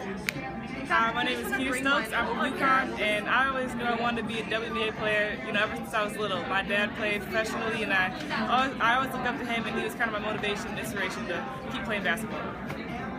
Hi, my name is Kiah Stokes. I'm from UConn, and I always knew I wanted to be a WNBA player, ever since I was little. My dad played professionally, and I always looked up to him, and he was kind of my motivation and inspiration to keep playing basketball.